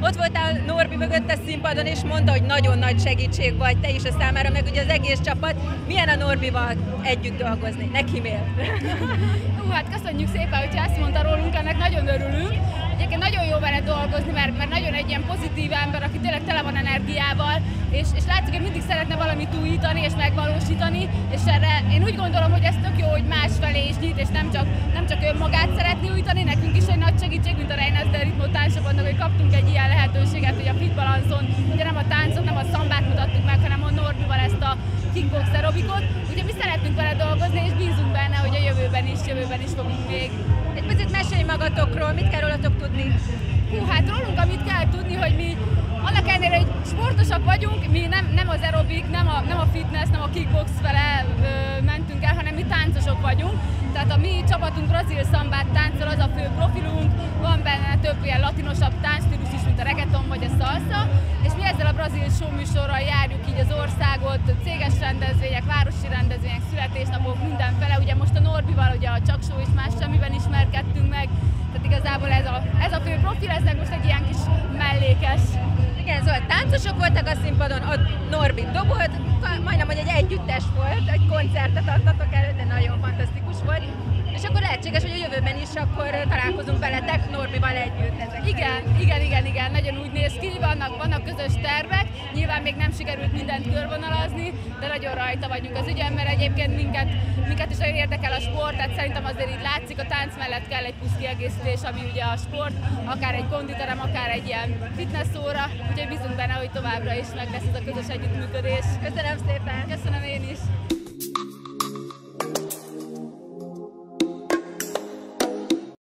Ott voltál Norbi mögött a színpadon, és mondta, hogy nagyon nagy segítség vagy te is a számára, meg ugye az egész csapat. Milyen a Norbival együtt dolgozni? Neki miért? Hát köszönjük szépen, hogyha ezt mondta rólunk, ennek nagyon örülünk. Egyébként nagyon jó vele dolgozni, mert nagyon egy ilyen pozitív ember, aki tényleg tele van energiával, és látszik, hogy mindig szeretne valamit újítani és megvalósítani, és erre én úgy gondolom, hogy ez tök jó, hogy másfelé is nyit, és nem csak önmagát szeretni újítani, nekünk is egy nagy segítség, mint a Reines de Ritmo tánccsapatnak, hogy kaptunk egy ilyen lehetőséget, hogy a Fit Balanszon ugye nem a táncot, nem a szambát mutattuk meg, hanem a Norbival ezt a kickbox aerobikot. Ugye mi szeretünk vele dolgozni, és bízunk benne, hogy a jövőben is fogunk még. Egy picit mesélj magatokról, mit kell rólatok tudni? Hát rólunk, amit kell tudni, hogy mi annak ellenére, hogy sportosak vagyunk, mi nem az aerobik, nem a fitness, nem a kickbox fele mentünk el, hanem mi táncosok vagyunk. Tehát a mi csapatunk brazil szambát táncol, az a fő profilunk, van benne több ilyen latinosabb táncstílus is, mint a reggaeton vagy a salsa, és mi ezzel a brazil show műsorral járjuk így az országot, céges rendezvények, városi rendezvények, születésnapok, mindenfele. Ugye most a Norbival ugye a Csak Show és Más Semmiben ismerkedtünk meg, tehát igazából ez a fő profil, ez most egy ilyen kis mellékes. Igen, szóval táncosok voltak a színpadon, a Norbi dobolt, majdnem, hogy egy együttes volt, egy koncertet adtatok elő, de nagyon fantasztikus volt. És akkor lehetséges, hogy a jövőben is akkor találkozunk veletek Norbival együtt ezek. Igen, nagyon úgy néz ki, vannak közös tervek, nyilván még nem sikerült mindent körvonalazni, de nagyon rajta vagyunk az ügyen, mert egyébként minket is nagyon érdekel a sport, tehát szerintem azért így látszik, a tánc mellett kell egy plusz kiegészítés, ami ugye a sport, akár egy konditerem, akár egy ilyen fitness óra, úgyhogy bízunk benne, hogy továbbra is meg lesz ez a közös együttműködés. Köszönöm szépen! Köszönöm én is!